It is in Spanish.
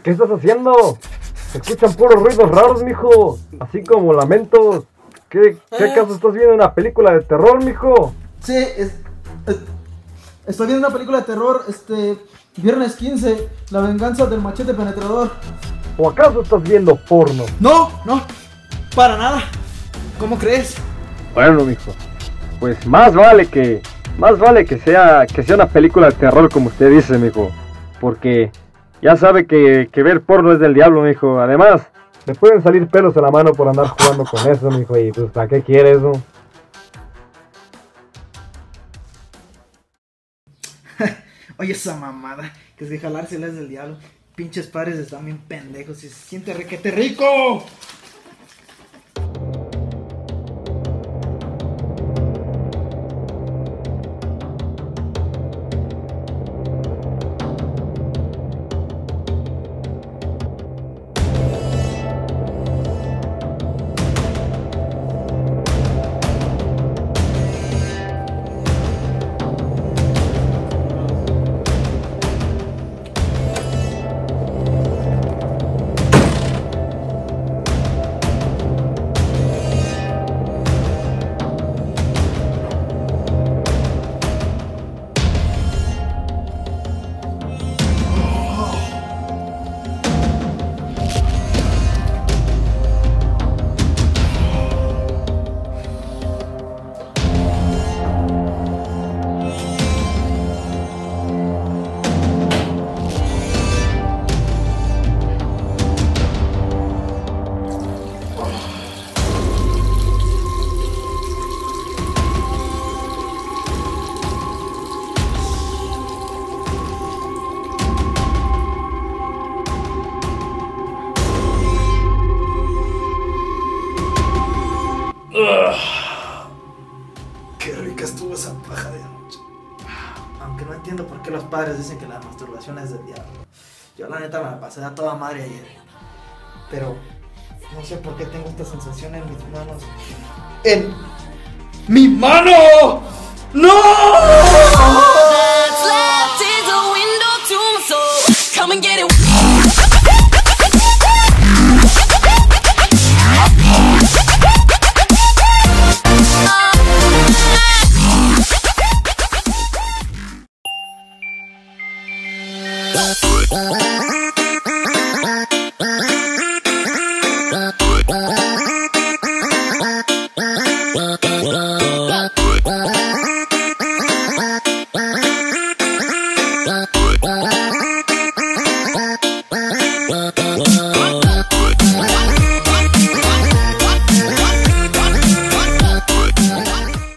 ¿Qué estás haciendo? Se escuchan puros ruidos raros, mijo. Así como lamentos. ¿Qué acaso estás viendo una película de terror, mijo? Sí, estoy viendo una película de terror, Viernes 15, La venganza del machete penetrador. ¿O acaso estás viendo porno? No, para nada. ¿Cómo crees? Bueno, mijo, pues más vale que sea una película de terror, como usted dice, mijo. Porque ya sabe que ver porno es del diablo, mijo. Además, le pueden salir pelos en la mano por andar jugando con eso, mijo. Y pues, ¿para qué quiere eso? Oye, esa mamada, que es de jalárselas del diablo. Pinches padres están bien pendejos y se siente requete rico. Qué rica estuvo esa paja de anoche. Aunque no entiendo por qué los padres dicen que la masturbación es del diablo. Yo la neta me la pasé a toda madre ayer. Pero no sé por qué tengo esta sensación en mis manos. ¡En mi mano! ¡No! Come and get it.